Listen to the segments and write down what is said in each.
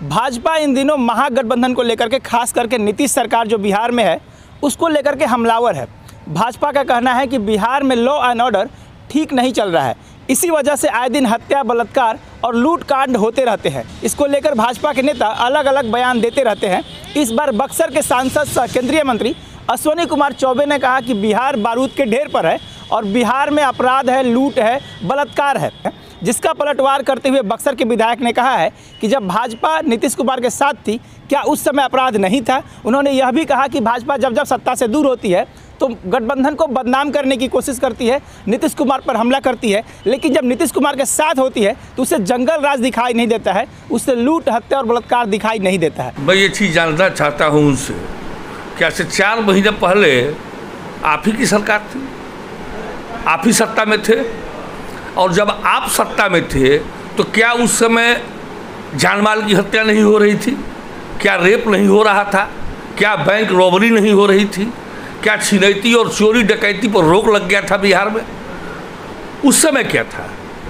भाजपा इन दिनों महागठबंधन को लेकर के खास करके नीतीश सरकार जो बिहार में है उसको लेकर के हमलावर है। भाजपा का कहना है कि बिहार में लॉ एंड ऑर्डर ठीक नहीं चल रहा है, इसी वजह से आए दिन हत्या, बलात्कार और लूट कांड होते रहते हैं। इसको लेकर भाजपा के नेता अलग अलग बयान देते रहते हैं। इस बार बक्सर के सांसद सह केंद्रीय मंत्री अश्विनी कुमार चौबे ने कहा कि बिहार बारूद के ढेर पर है और बिहार में अपराध है, लूट है, बलात्कार है, जिसका पलटवार करते हुए बक्सर के विधायक ने कहा है कि जब भाजपा नीतीश कुमार के साथ थी क्या उस समय अपराध नहीं था। उन्होंने यह भी कहा कि भाजपा जब जब सत्ता से दूर होती है तो गठबंधन को बदनाम करने की कोशिश करती है, नीतीश कुमार पर हमला करती है, लेकिन जब नीतीश कुमार के साथ होती है तो उसे जंगल राज दिखाई नहीं देता है, उससे लूट, हत्या और बलात्कार दिखाई नहीं देता है। मैं ये चीज़ जानना चाहता हूँ उनसे, क्या से 4 महीने पहले आप ही की सरकार थी, आप ही सत्ता में थे, और जब आप सत्ता में थे तो क्या उस समय जान माल की हत्या नहीं हो रही थी? क्या रेप नहीं हो रहा था? क्या बैंक रॉबरी नहीं हो रही थी? क्या छिनैती और चोरी डकैती पर रोक लग गया था बिहार में? उस समय क्या था?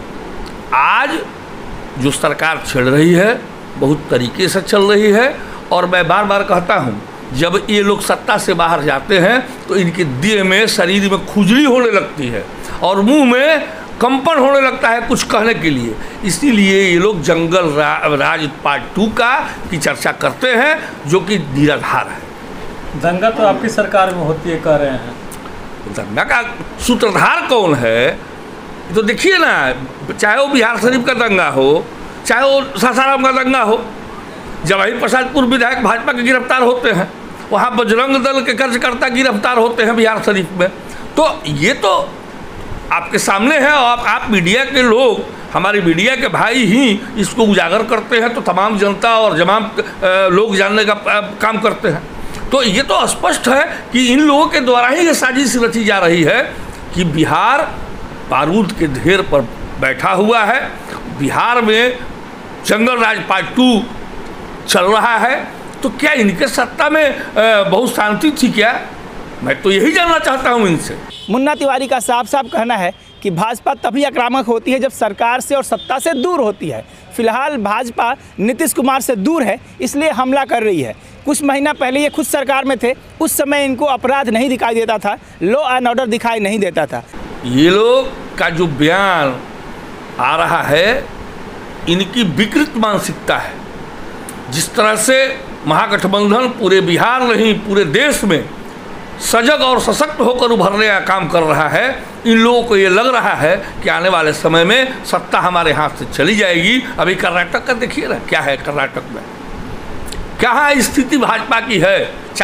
आज जो सरकार चल रही है बहुत तरीके से चल रही है, और मैं बार बार कहता हूँ जब ये लोग सत्ता से बाहर जाते हैं तो इनके देह में, शरीर में खुजली होने लगती है और मुंह में कंपन होने लगता है कुछ कहने के लिए। इसीलिए ये लोग जंगल राज पार्ट 2 की चर्चा करते हैं, जो कि निराधार है। दंगा तो आपकी सरकार में होती है कह रहे हैं। दंगा का सूत्रधार कौन है तो देखिए ना, चाहे वो बिहार शरीफ का दंगा हो, चाहे वो सासाराम का दंगा हो, जवाहिर प्रसादपुर विधायक भाजपा के गिरफ्तार होते हैं, वहाँ बजरंग दल के कार्यकर्ता गिरफ्तार होते हैं बिहार शरीफ में। तो ये तो आपके सामने है, और आप मीडिया के लोग, हमारे मीडिया के भाई ही इसको उजागर करते हैं तो तमाम जनता और तमाम लोग जानने का काम करते हैं। तो ये तो स्पष्ट है कि इन लोगों के द्वारा ही ये साजिश रची जा रही है कि बिहार बारूद के ढेर पर बैठा हुआ है, बिहार में जंगल राज पार्ट 2 चल रहा है। तो क्या इनके सत्ता में बहुत शांति थी क्या? मैं तो यही जानना चाहता हूँ इनसे। मुन्ना तिवारी का साफ साफ कहना है कि भाजपा तभी आक्रामक होती है जब सरकार से और सत्ता से दूर होती है। फिलहाल भाजपा नीतीश कुमार से दूर है, इसलिए हमला कर रही है। कुछ महीना पहले ये खुद सरकार में थे, उस समय इनको अपराध नहीं दिखाई देता था, लॉ एंड ऑर्डर दिखाई नहीं देता था। ये लोग का जो बयान आ रहा है, इनकी विकृत मानसिकता है। जिस तरह से महागठबंधन पूरे बिहार नहीं पूरे देश में सजग और सशक्त होकर उभरने का काम कर रहा है, इन लोगों को ये लग रहा है कि आने वाले समय में सत्ता हमारे हाथ से चली जाएगी। अभी कर्नाटक का देखिए ना क्या है, कर्नाटक में क्या स्थिति भाजपा की है।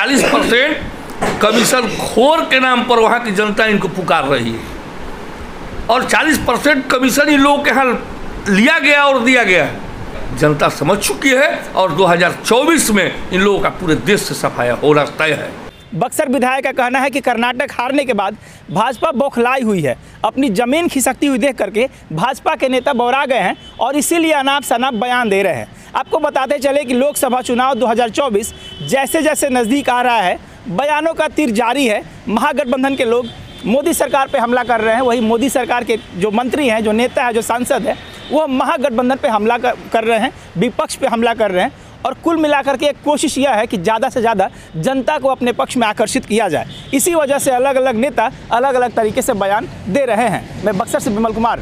40% कमीशन खोर के नाम पर वहाँ की जनता इनको पुकार रही है, और 40% कमीशन इन लोगों के यहाँ लिया गया और दिया गया है। जनता समझ चुकी है, और 2024 में इन लोगों का पूरे देश से सफाया होना तय है। बक्सर विधायक का कहना है कि कर्नाटक हारने के बाद भाजपा बौखलाई हुई है। अपनी जमीन खिसकती हुई देख करके भाजपा के नेता बौरा गए हैं और इसीलिए अनाप शनाप बयान दे रहे हैं। आपको बताते चले कि लोकसभा चुनाव 2024 जैसे जैसे नज़दीक आ रहा है, बयानों का तीर जारी है। महागठबंधन के लोग मोदी सरकार पे हमला कर रहे हैं, वही मोदी सरकार के जो मंत्री हैं, जो नेता है, जो सांसद है, वो महागठबंधन पे हमला कर रहे हैं, विपक्ष पे हमला कर रहे हैं। और कुल मिलाकर के एक कोशिश यह है कि ज़्यादा से ज़्यादा जनता को अपने पक्ष में आकर्षित किया जाए। इसी वजह से अलग अलग नेता अलग अलग तरीके से बयान दे रहे हैं। मैं बक्सर से Vimal Kumar.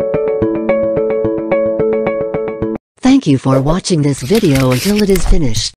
Thank you for watching this video until it is finished.